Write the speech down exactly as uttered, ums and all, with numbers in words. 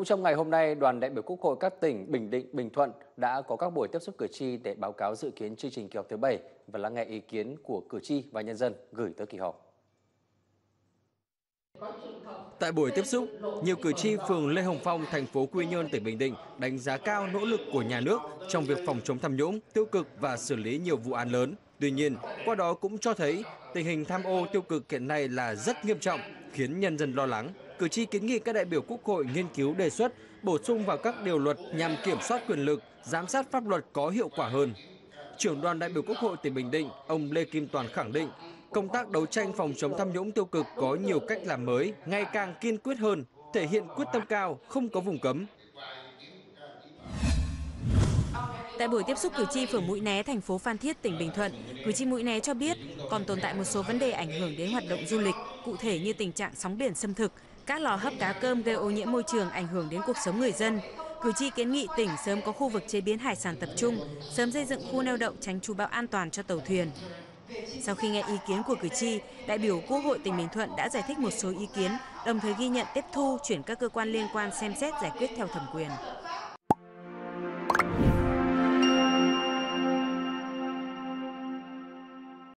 Cũng trong ngày hôm nay, đoàn đại biểu Quốc hội các tỉnh Bình Định, Bình Thuận đã có các buổi tiếp xúc cử tri để báo cáo dự kiến chương trình kỳ họp thứ bảy và lắng nghe ý kiến của cử tri và nhân dân gửi tới kỳ họp. Tại buổi tiếp xúc, nhiều cử tri phường Lê Hồng Phong, thành phố Quy Nhơn, tỉnh Bình Định đánh giá cao nỗ lực của nhà nước trong việc phòng chống tham nhũng, tiêu cực và xử lý nhiều vụ án lớn. Tuy nhiên, qua đó cũng cho thấy tình hình tham ô tiêu cực hiện nay là rất nghiêm trọng, khiến nhân dân lo lắng. Cử tri kiến nghị các đại biểu Quốc hội nghiên cứu đề xuất bổ sung vào các điều luật nhằm kiểm soát quyền lực, giám sát pháp luật có hiệu quả hơn. Trưởng đoàn đại biểu Quốc hội tỉnh Bình Định, ông Lê Kim Toàn khẳng định, công tác đấu tranh phòng chống tham nhũng tiêu cực có nhiều cách làm mới, ngày càng kiên quyết hơn, thể hiện quyết tâm cao, không có vùng cấm. Tại buổi tiếp xúc cử tri phường Mũi Né, thành phố Phan Thiết, tỉnh Bình Thuận, cử tri Mũi Né cho biết còn tồn tại một số vấn đề ảnh hưởng đến hoạt động du lịch, cụ thể như tình trạng sóng biển xâm thực, các lò hấp cá cơm gây ô nhiễm môi trường ảnh hưởng đến cuộc sống người dân. Cử tri kiến nghị tỉnh sớm có khu vực chế biến hải sản tập trung, sớm xây dựng khu neo đậu tránh trú bão an toàn cho tàu thuyền. Sau khi nghe ý kiến của cử tri, đại biểu Quốc hội tỉnh Bình Thuận đã giải thích một số ý kiến, đồng thời ghi nhận tiếp thu chuyển các cơ quan liên quan xem xét giải quyết theo thẩm quyền.